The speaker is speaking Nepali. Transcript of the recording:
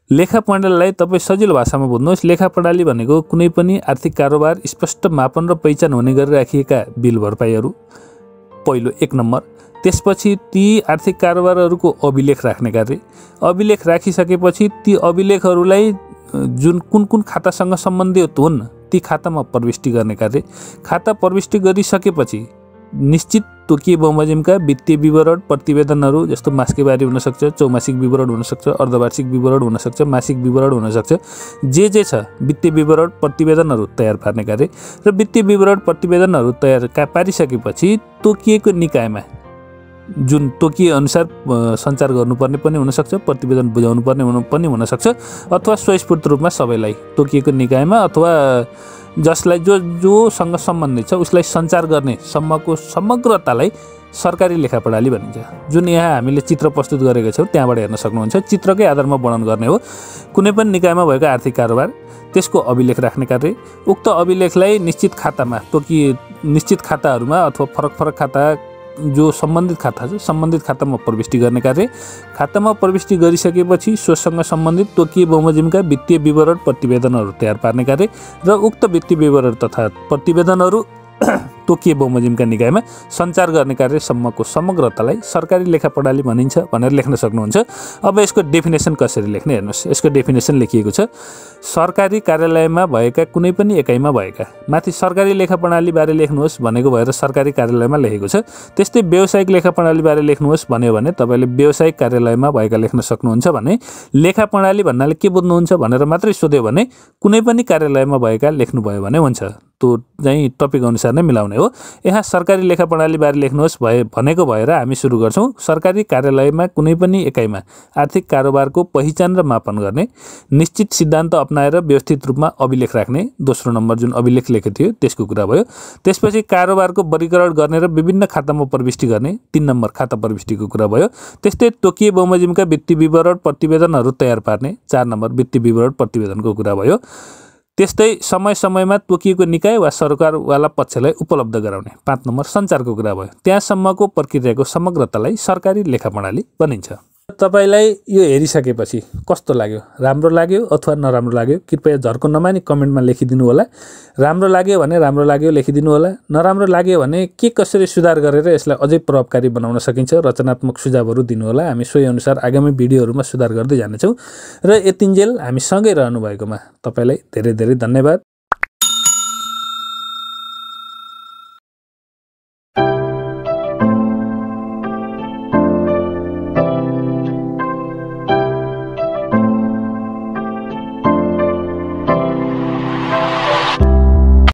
लेखा प्रणालीलाई तपाईँ सजिलो भाषामा बुझ्नुहोस्। लेखा प्रणाली भनेको कुनै पनि आर्थिक कारोबार स्पष्ट मापन र पहिचान हुने गरी राखिएका बिल भरपाईहरू पहिलो 1 नम्बर। त्यसपछि ती आर्थिक कारोबारहरूको अभिलेख राख्ने कार्य। अभिलेख राखिसकेपछि ती अभिलेखहरूलाई जुन कुन कुन खातासँग सम्बन्धित हुन् ती खातामा प्रविष्टि गर्ने कार्य। खाता प्रविष्टि गरिसकेपछि निश्चित तोकिए बमोजिमका वित्तीय विवरण प्रतिवेदनहरू जस्तो मासिकबारी हुनसक्छ, चौमासिक विवरण हुनसक्छ, अर्धवार्षिक विवरण हुनसक्छ, मासिक विवरण हुनसक्छ, जे छ वित्तीय विवरण प्रतिवेदनहरू तयार पार्ने कार्य। र वित्तीय विवरण प्रतिवेदनहरू तयार पारिसकेपछि तोकिएको निकायमा जुन तोकिए अनुसार सञ्चार गर्नुपर्ने पनि हुनसक्छ, प्रतिवेदन बुझाउनु पर्ने पनि हुनसक्छ, अथवा स्वस्फूर्त रूपमा सबैलाई तोकिएको निकायमा अथवा जसलाई जोसँग सम्बन्धित छ उसलाई सञ्चार गर्ने सम्मको समग्रतालाई सरकारी लेखा प्रणाली भनिन्छ। जुन यहाँ हामीले चित्र प्रस्तुत गरेका छौँ त्यहाँबाट हेर्न सक्नुहुन्छ। चित्रकै आधारमा वर्णन गर्ने हो। कुनै पनि निकायमा भएको आर्थिक कारोबार त्यसको अभिलेख राख्ने कार्य। उक्त अभिलेखलाई निश्चित खातामा निश्चित खाताहरूमा अथवा फरक फरक खाता जो सम्बन्धित खाता छ सम्बन्धित खातामा प्रविष्टि गर्ने कार्य। खातामा प्रविष्टि गरिसकेपछि सोसँग सम्बन्धित तोकिए बमोजिमका वित्तीय विवरण प्रतिवेदनहरू तयार पार्ने कार्य र उक्त वित्तीय विवरण तथा प्रतिवेदनहरू तोकिए बमोजिमका निकायमा सञ्चार गर्ने कार्यसम्मको समग्रतालाई सरकारी लेखा प्रणाली भनिन्छ भनेर लेख्न सक्नुहुन्छ। अब यसको डेफिनेसन कसरी लेख्ने हेर्नुहोस्। यसको डेफिनेसन लेखिएको छ, सरकारी कार्यालयमा भएका कुनै पनि एकाइमा भएका। माथि सरकारी लेखा प्रणालीबारे लेख्नुहोस् भनेको भएर सरकारी कार्यालयमा लेखेको छ। त्यस्तै व्यावसायिक लेखा प्रणालीबारे लेख्नुहोस् भन्यो भने तपाईँले व्यावसायिक कार्यालयमा भएका लेख्न सक्नुहुन्छ भने लेखा प्रणाली भन्नाले के बुझ्नुहुन्छ भनेर मात्रै सोध्यो भने कुनै पनि कार्यालयमा भएका लेख्नुभयो भने हुन्छ। त्यो चाहिँ टपिक अनुसार नै मिलाउने हो। यहाँ सरकारी लेखा प्रणालीबारे लेख्नुहोस् भनेको भएर हामी सुरु गर्छौँ। सरकारी कार्यालयमा कुनै पनि एकाइमा आर्थिक कारोबारको पहिचान र मापन गर्ने, निश्चित सिद्धान्त अपनाएर व्यवस्थित रूपमा अभिलेख राख्ने, दोस्रो नम्बर जुन अभिलेख लेखेको थियो त्यसको कुरा भयो। त्यसपछि कारोबारको वर्गीकरण गर्ने र विभिन्न खातामा प्रविष्टि गर्ने, 3 नम्बर खाता प्रविष्टिको कुरा भयो। त्यस्तै तोकिए बमोजिमका वित्तीय विवरण प्रतिवेदनहरू तयार पार्ने, 4 नम्बर वित्तीय विवरण प्रतिवेदनको कुरा भयो। त्यस्तै समय समयमा तोकिएको निकाय वा सरकारवाला पक्षलाई उपलब्ध गराउने, 5 नम्बर सञ्चारको कुरा भयो। त्यहाँसम्मको प्रक्रियाको समग्रतालाई सरकारी लेखा प्रणाली भनिन्छ। तपाईलाई यो हेरिसकेपछि कस्तो लाग्यो? राम्रो लाग्यो अथवा नराम्रो लाग्यो? कृपया झर्को नमानी कमेन्टमा लेखिदिनु होला। राम्रो लाग्यो भने राम्रो लाग्यो लेखिदिनु होला। नराम्रो लाग्यो भने के कसरी सुधार गरेर यसलाई अझै प्रभावकारी बनाउन सकिन्छ रचनात्मक सुझावहरू दिनु होला। हामी सोही अनुसार आगामी भिडियोहरूमा सुधार गर्दै जानेछौँ। र यतिन्जेल हामी सँगै रहनु भएकोमा तपाईलाई धेरै धेरै धन्यवाद।